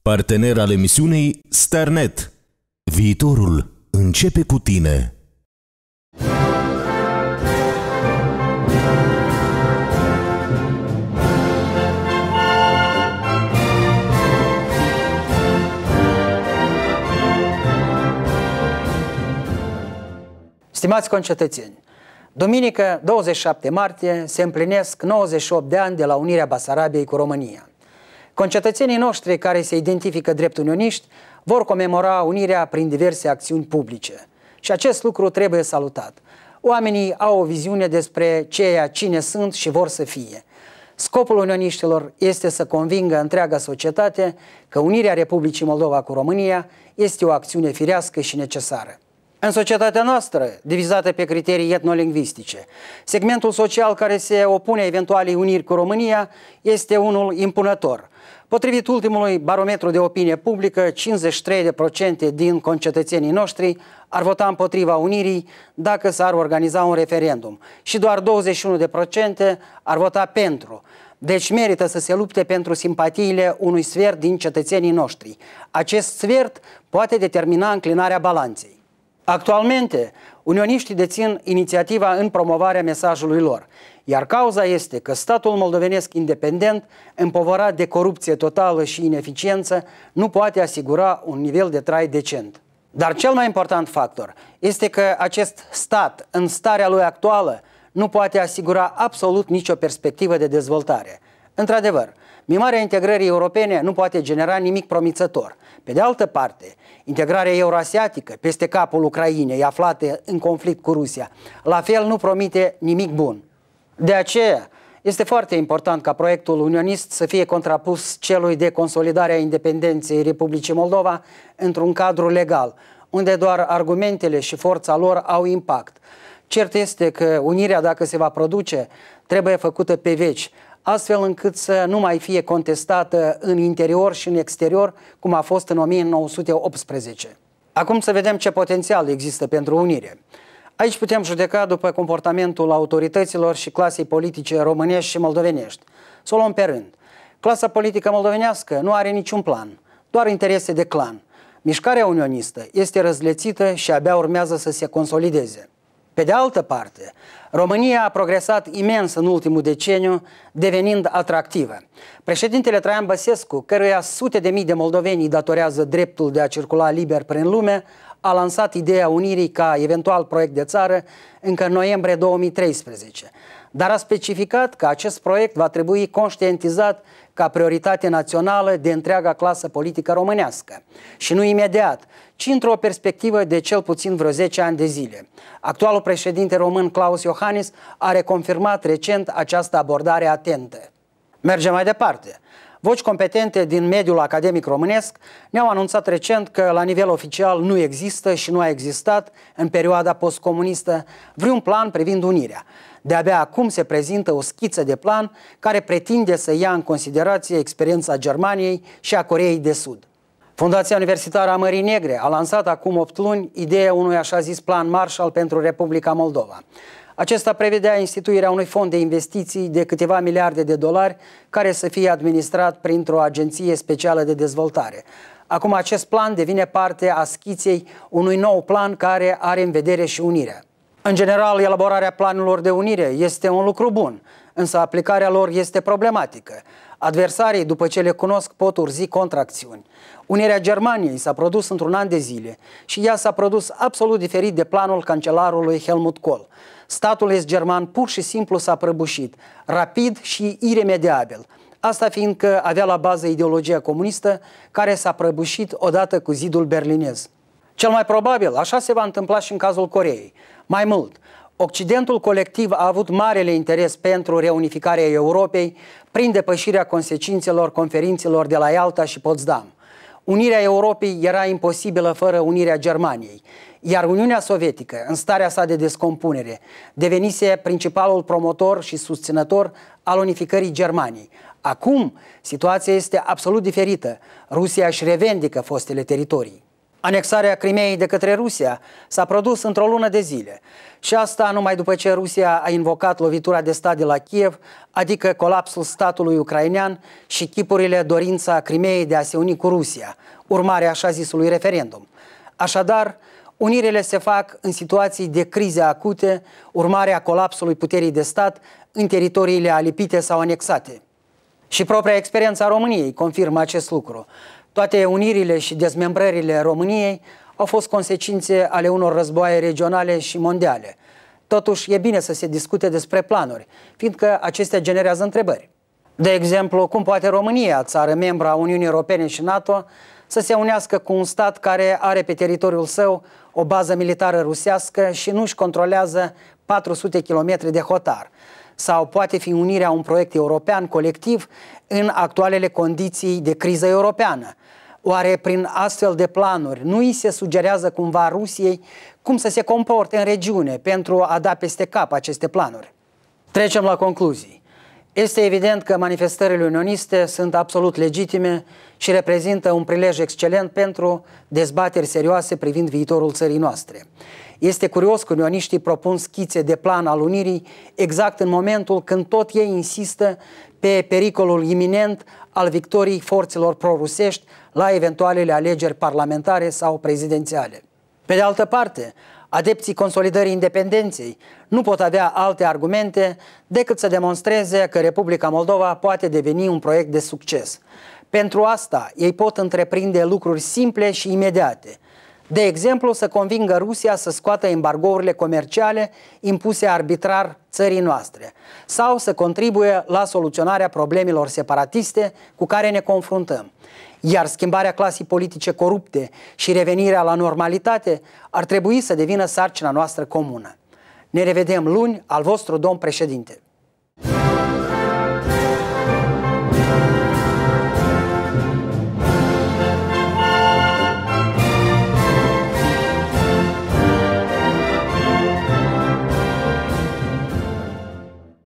partener al emisiunii Starnet. Viitorul începe cu tine. Stimați concetățeni, duminică 27 martie se împlinesc 98 de ani de la unirea Basarabiei cu România. Concetățenii noștri care se identifică drept unioniști vor comemora unirea prin diverse acțiuni publice. Și acest lucru trebuie salutat. Oamenii au o viziune despre cine sunt și vor să fie. Scopul unioniștilor este să convingă întreaga societate că unirea Republicii Moldova cu România este o acțiune firească și necesară. În societatea noastră, divizată pe criterii etnolingvistice, segmentul social care se opune eventualei uniri cu România este unul impunător. Potrivit ultimului barometru de opinie publică, 53% din concetățenii noștri ar vota împotriva unirii dacă s-ar organiza un referendum și doar 21% ar vota pentru. Deci merită să se lupte pentru simpatiile unui sfert din cetățenii noștri. Acest sfert poate determina înclinarea balanței. Actualmente, unioniștii dețin inițiativa în promovarea mesajului lor, iar cauza este că statul moldovenesc independent, împovărat de corupție totală și ineficiență, nu poate asigura un nivel de trai decent. Dar cel mai important factor este că acest stat, în starea lui actuală, nu poate asigura absolut nicio perspectivă de dezvoltare. Într-adevăr, mimarea integrării europene nu poate genera nimic promițător. Pe de altă parte, integrarea euroasiatică peste capul Ucrainei, aflate în conflict cu Rusia, la fel nu promite nimic bun. De aceea, este foarte important ca proiectul unionist să fie contrapus celui de consolidare a independenței Republicii Moldova într-un cadru legal, unde doar argumentele și forța lor au impact. Cert este că unirea, dacă se va produce, trebuie făcută pe veci, astfel încât să nu mai fie contestată în interior și în exterior, cum a fost în 1918. Acum să vedem ce potențial există pentru unire. Aici putem judeca după comportamentul autorităților și clasei politice românești și moldovenești. Să o luăm pe rând. Clasa politică moldovenească nu are niciun plan, doar interese de clan. Mișcarea unionistă este răzlețită și abia urmează să se consolideze. Pe de altă parte, România a progresat imens în ultimul deceniu, devenind atractivă. Președintele Traian Băsescu, căruia sute de mii de moldoveni îi datorează dreptul de a circula liber prin lume, a lansat ideea unirii ca eventual proiect de țară încă în noiembrie 2013, dar a specificat că acest proiect va trebui conștientizat ca prioritate națională de întreaga clasă politică românească și nu imediat, ci într-o perspectivă de cel puțin vreo 10 ani de zile. Actualul președinte român Klaus Iohannis a reconfirmat recent această abordare atentă. Mergem mai departe. Voci competente din mediul academic românesc ne-au anunțat recent că la nivel oficial nu există și nu a existat în perioada postcomunistă vreun plan privind unirea. De-abia acum se prezintă o schiță de plan care pretinde să ia în considerație experiența Germaniei și a Coreei de Sud. Fundația Universitară a Mării Negre a lansat acum 8 luni ideea unui așa zis plan Marshall pentru Republica Moldova. Acesta prevedea instituirea unui fond de investiții de câteva miliarde de dolari care să fie administrat printr-o agenție specială de dezvoltare. Acum acest plan devine parte a schiței unui nou plan care are în vedere și unirea. În general, elaborarea planurilor de unire este un lucru bun, însă aplicarea lor este problematică. Adversarii, după ce le cunosc, pot urzi contracțiuni. Unirea Germaniei s-a produs într-un an de zile și ea s-a produs absolut diferit de planul cancelarului Helmut Kohl. Statul est german pur și simplu s-a prăbușit, rapid și iremediabil. Asta fiindcă avea la bază ideologia comunistă care s-a prăbușit odată cu zidul berlinez. Cel mai probabil, așa se va întâmpla și în cazul Coreei. Mai mult, Occidentul colectiv a avut marele interes pentru reunificarea Europei prin depășirea consecințelor conferințelor de la Ialta și Potsdam. Unirea Europei era imposibilă fără unirea Germaniei, iar Uniunea Sovietică, în starea sa de descompunere, devenise principalul promotor și susținător al unificării Germaniei. Acum, situația este absolut diferită. Rusia își revendică fostele teritorii. Anexarea Crimeei de către Rusia s-a produs într-o lună de zile și asta numai după ce Rusia a invocat lovitura de stat de la Kiev, adică colapsul statului ucrainean și chipurile dorința Crimeei de a se uni cu Rusia, urmare așa zisului referendum. Așadar, unirile se fac în situații de crize acute, urmare a colapsului puterii de stat în teritoriile alipite sau anexate. Și propria experiență a României confirmă acest lucru. Toate unirile și dezmembrările României au fost consecințe ale unor războaie regionale și mondiale. Totuși, e bine să se discute despre planuri, fiindcă acestea generează întrebări. De exemplu, cum poate România, țară membră a Uniunii Europene și NATO, să se unească cu un stat care are pe teritoriul său o bază militară rusească și nu își controlează 400 km de hotar? Sau poate fi unirea un proiect european colectiv în actualele condiții de criză europeană? Oare prin astfel de planuri nu îi se sugerează cumva Rusiei cum să se comporte în regiune pentru a da peste cap aceste planuri? Trecem la concluzii. Este evident că manifestările unioniste sunt absolut legitime și reprezintă un prilej excelent pentru dezbateri serioase privind viitorul țării noastre. Este curios că unioniștii propun schițe de plan al unirii exact în momentul când tot ei insistă pe pericolul iminent al victoriei forțelor prorusești la eventualele alegeri parlamentare sau prezidențiale. Pe de altă parte, adepții consolidării independenței nu pot avea alte argumente decât să demonstreze că Republica Moldova poate deveni un proiect de succes. Pentru asta, ei pot întreprinde lucruri simple și imediate. De exemplu, să convingă Rusia să scoată embargourile comerciale impuse arbitrar țării noastre sau să contribuie la soluționarea problemelor separatiste cu care ne confruntăm. Iar schimbarea clasei politice corupte și revenirea la normalitate ar trebui să devină sarcina noastră comună. Ne revedem luni, al vostru domn președinte.